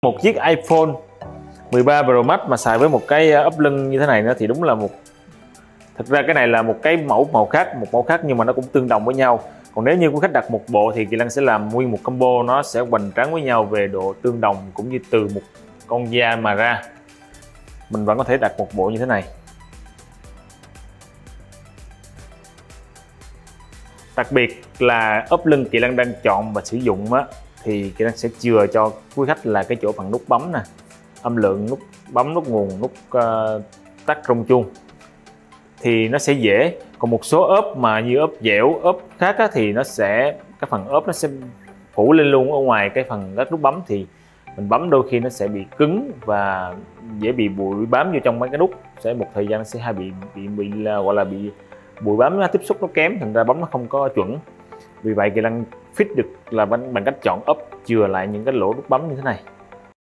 Một chiếc iPhone 13 Pro Max mà xài với một cái ốp lưng như thế này nữa thì đúng là thực ra cái này là một cái mẫu khác, nhưng mà nó cũng tương đồng với nhau. Còn nếu như quý khách đặt một bộ thì Kỳ Lân sẽ làm nguyên một combo, nó sẽ hoành tráng với nhau về độ tương đồng cũng như từ một con da mà ra. Mình vẫn có thể đặt một bộ như thế này. Đặc biệt là ốp lưng Kỳ Lân đang chọn và sử dụng á, thì Kỳ Lân sẽ chừa cho quý khách là cái chỗ phần nút bấm nè, âm lượng, nút bấm, nút nguồn, nút tắt rung chuông thì nó sẽ dễ. Còn một số ốp mà như ốp dẻo, ốp khác á, thì cái phần ốp nó sẽ phủ lên luôn ở ngoài cái phần các nút bấm, thì mình bấm đôi khi nó sẽ bị cứng và dễ bị bụi bám vô trong mấy cái nút, sẽ một thời gian nó sẽ hay bị gọi là bị bụi bám, tiếp xúc nó kém, thành ra bấm nó không có chuẩn. Vì vậy Kỳ Lân fit được là bằng cách chọn ốp chừa lại những cái lỗ nút bấm như thế này.